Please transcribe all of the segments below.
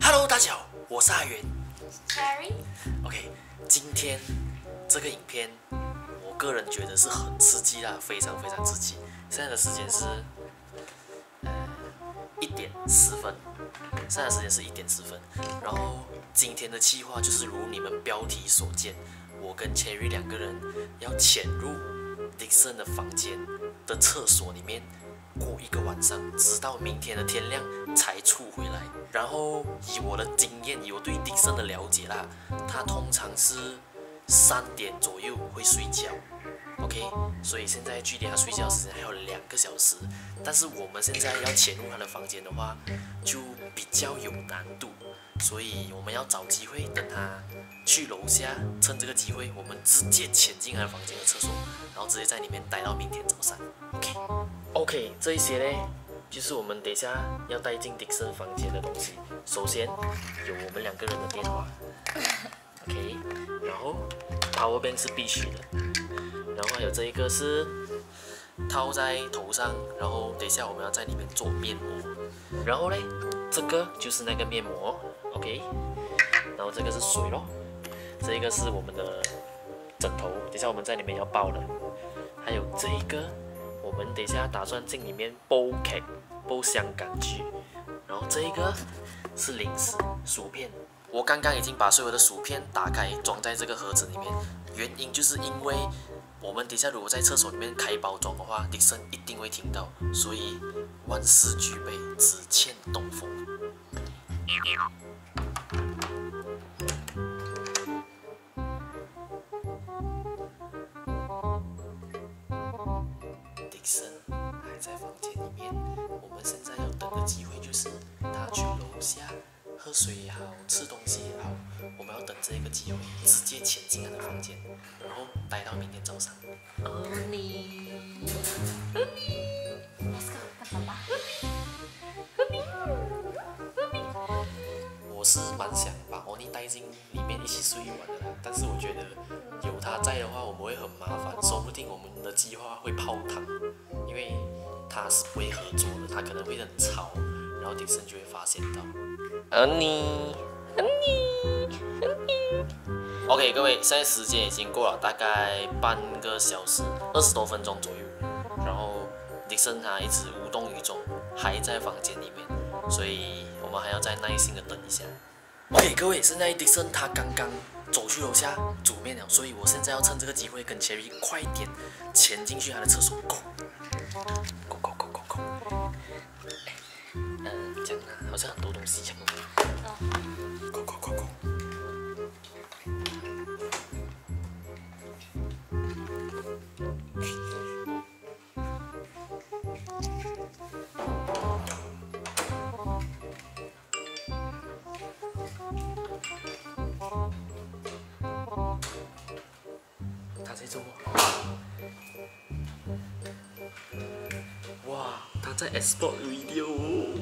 Hello， 大家好，我是阿元。 Cherry。 OK， 今天这个影片，我个人觉得是很刺激啦，非常非常刺激。现在的时间是1点10分，现在的时间是1点10分。然后今天的计划就是如你们标题所见，我跟 Cherry 两个人要潜入 Dixon 的房间的厕所里面。过一个晚上，直到明天的天亮才出回来。然后以我的经验，以我对 Dixon 的了解啦，他通常是3点左右会睡觉 ，OK， 所以现在距离他睡觉的时间还有2个小时。但是我们现在要潜入他的房间的话，就比较有难度，所以我们要找机会等他去楼下，趁这个机会，我们直接潜进他的房间的厕所，然后直接在里面待到明天早上 ，OK， 这一些呢，就是我们等一下要带进 Dixon 房间的东西。首先有我们2个人的电话，OK， 然后 Power Bank 是必须的，然后还有这一个是套在头上，然后等一下我们要在里面做面膜，然后呢，这个就是那个面膜 ，OK， 然后这个是水咯，这一个是我们的枕头，等一下我们在里面要抱的，还有这一个。我们等一下打算进里面煲香港剧，然后这一个是零食薯片。我刚刚已经把所有的薯片打开装在这个盒子里面，原因就是因为我们等一下如果在厕所里面开包装的话，Dixon一定会听到，所以万事俱备，只欠东风。Dixon 还在房间里面，我们现在要等的机会就是他去楼下喝水也好，吃东西也好，我们要等这个机会，直接潜进他的房间，然后待到明天早上。我是蛮想把欧尼带进里面一起睡一晚的啦，但是我觉得有他在的话，我们会很麻烦，说不定我们的计划会泡汤，因为他是不会合作的，他可能会很吵，然后Dixon就会发现到。OK， 各位，现在时间已经过了大概半个小时，20多分钟左右，然后Dixon他一直无动于衷，还在房间里面，所以我们还要再耐心的等一下。OK， 各位，现在Dixon他刚刚走去楼下煮面了，所以我现在要趁这个机会跟 Cherry 快点潜进去他的厕所 ，Go！ 这样啊，好像很多东西这样。Go！ 他在做么？哇，他在 export video 哦。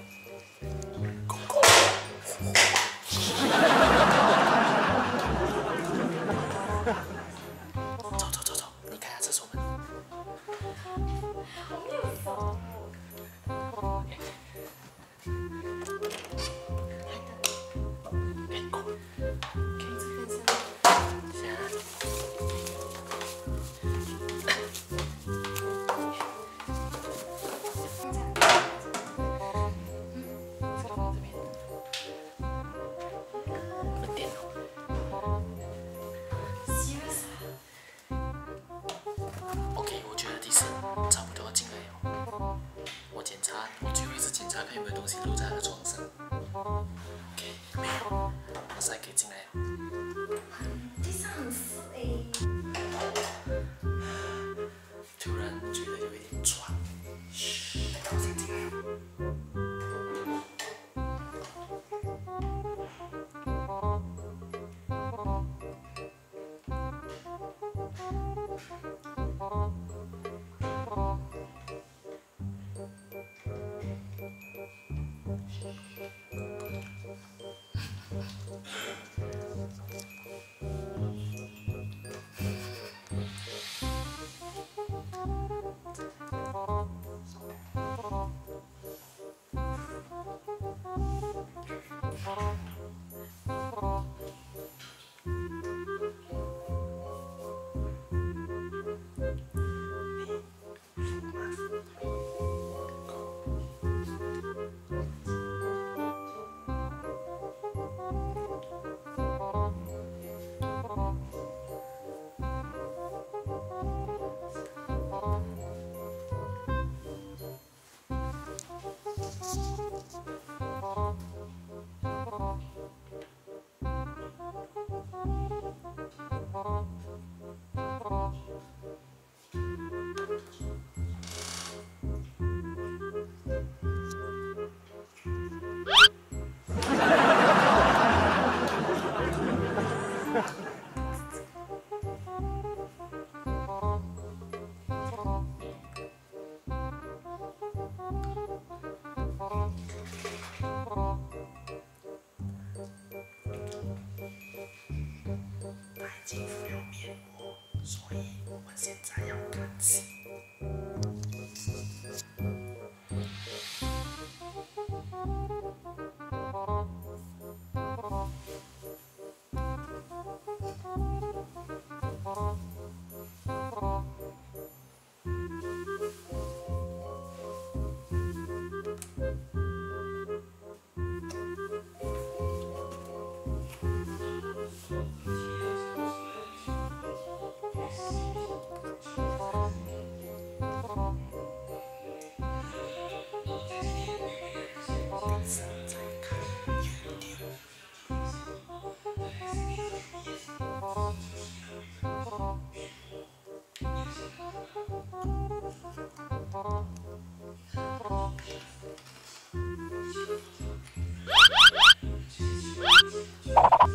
走，你开下厕所门。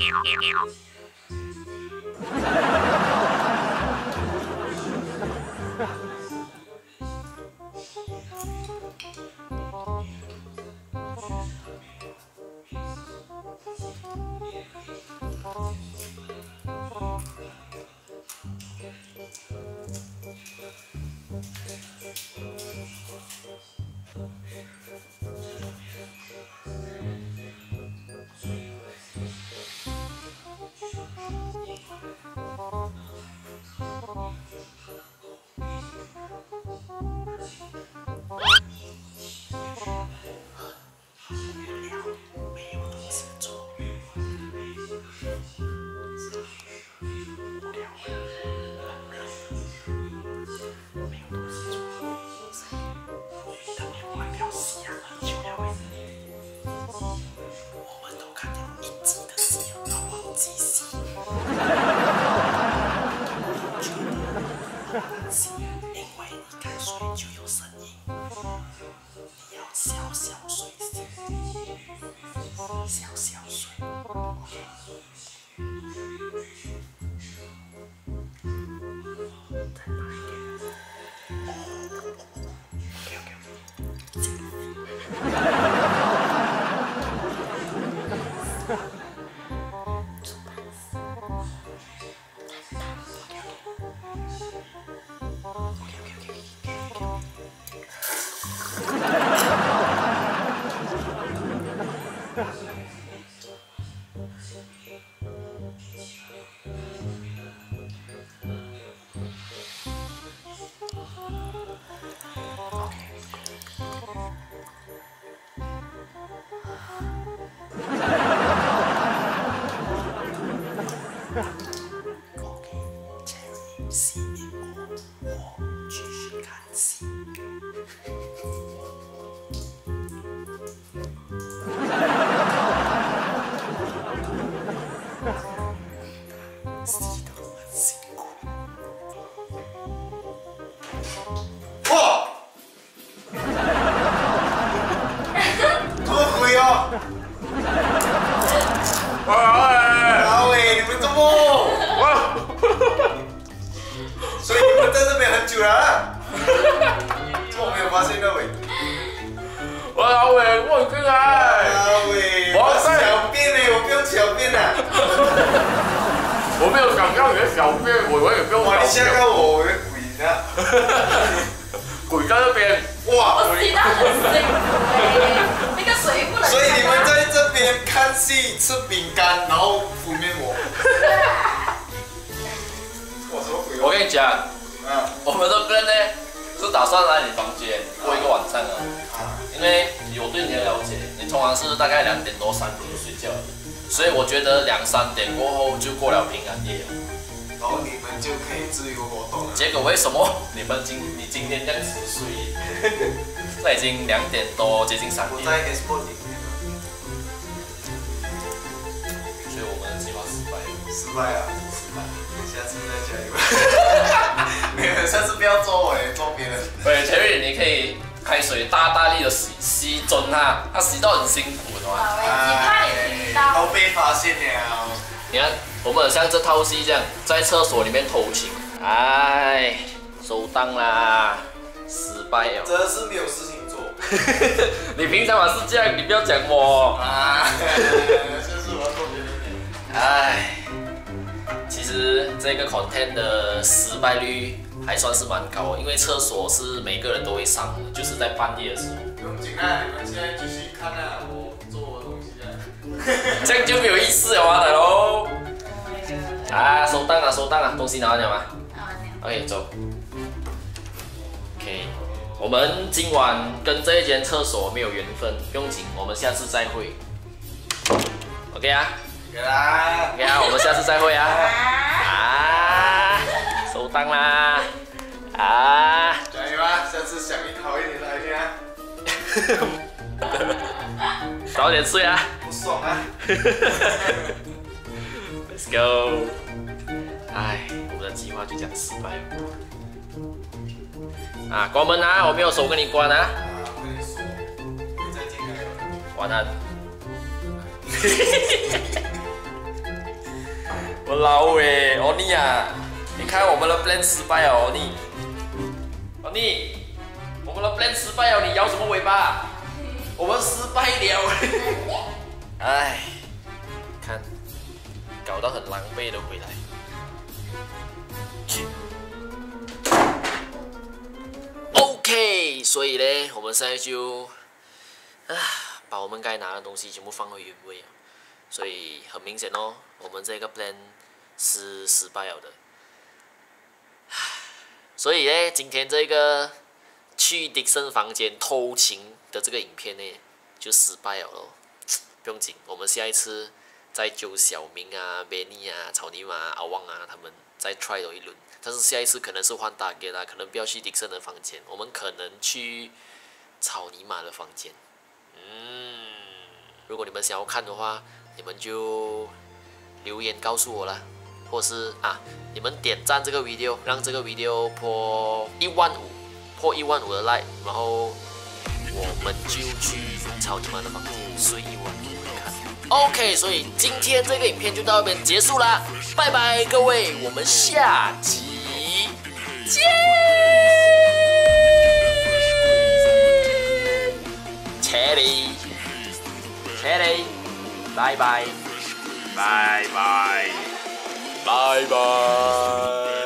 我没有想要你的小便，我也不用。 哇，你吓到我，我的鬼呢？ 鬼在那边，哇！ 我洗到很辛苦那个水不能。 所以你们在这边看戏、吃饼干，然后敷面膜。哇，什么鬼？ 我跟你讲，我们这边呢是打算来你房间过一个晚上啊，因为我对你的了解，你通常是大概2点多3点就睡觉了。 所以我觉得2、3点过后就过了平安夜了， 然后你们就可以自由活动了。 结果为什么你今天这样迟睡？那已经2点多，接近3点。 我在 Expo 里面。 所以我们的计划失败了。 失败啊！失败。下次再加油。没有，下次不要做我，做别人。 对 ，Cherry， 你可以开水大力的洗针它，它洗到很辛苦的嘛。 怕你听到。 都被发现了。 你看，我们像这套戏这样，在厕所里面偷情，哎，收档啦，失败了。 真的是没有事情做。 你平常嘛是这样，你不要讲我。 啊，就是我做别人。 哎，其实这个 content 的失败率还算是蛮高的，因为厕所是每个人都会上的，就是在半夜的时候。 不用紧啊，你们现在继续看啊，我做我的东西啊。 这样就没有意思了啊，大佬。啊，收档啊，收档啊，东西拿完了吗？ 拿完了。 OK， 走。OK， 我们今晚跟这一间厕所没有缘分，不用紧，我们下次再会。OK 啊 OK 啦 ，OK 啊，我们下次再会啊。啊，收档啦。啊， 加油啊！下次想好一点的 idea。 早点睡啊。 不爽啊。 Let's go。哎，我们的计划就这样失败了。啊，关门啊！我没有手跟你关啊。 我跟你说，会再见的。 晚安。 老诶，欧尼啊，你看我们的 plan 失败了，欧尼，欧尼，我们的 plan 失败了，你摇什么尾巴？我们失败了。哎，看，搞到很狼狈的回来。OK， 所以呢，我们现在就把我们该拿的东西全部放回原位啊。所以很明显哦，我们这个 plan 是失败了的。所以呢，今天这个去迪森房间偷情的这个影片呢，就失败了咯。不用紧，我们下一次再揪小明啊、Benny 啊、草泥马、阿旺啊他们再 try 多一轮。但是下一次可能是换大 g 啦，可能不要去迪森的房间，我们可能去草泥马的房间。如果你们想要看的话，你们就留言告诉我啦，或是你们点赞这个 video， 让这个 video 破15000的 like， 然后我们就去草泥马的房间睡一晚看。OK， 所以今天这个影片就到这边结束啦，拜拜各位，我们下集见。Cherry，拜拜，拜拜，拜拜。